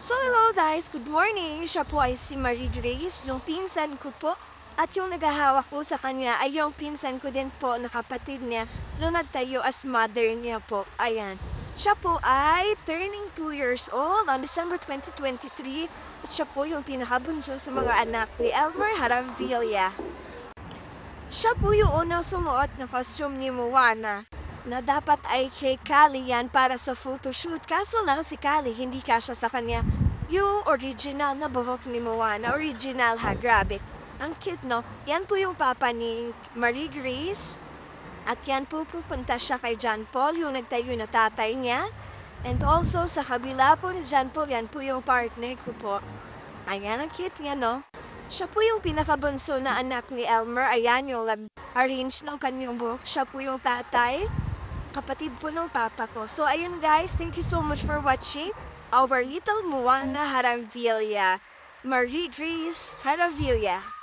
So hello guys, good morning! Siya po ay si Marie Grace, yung pinsan ko po. At yung naghahawak po sa kanya ay yung pinsan ko din po na kapatid niya nung nagtayo as mother niya po. Ayan. Siya po ay turning 2 years old on December 2023 at siya po yung pinakabunso sa mga anak ni Elmer Haravilla. Siya po yung unang sumuot na costume ni Moana na dapat ay kay Kali yan para sa photoshoot. Kaso lang si Kali hindi kasya sa kanya yung original na buhok ni Moana. Original ha, grabe. Ang cute no? Yan po yung papa ni Marie Grace. At yan po pupunta siya kay John Paul, yung nagtayo na tatay niya. And also sa kabila po ni John Paul, yan po yung partner ko po. Ayan, ang cute niya no? Siya po yung pinakabunso na anak ni Elmer. Ayan yung arrange ng kanyang buhok. Siya po yung tatay. Kapatid po ng papa ko. So ayun guys, thank you so much for watching our little Moana Haravilla. Marie Grace Haravilla.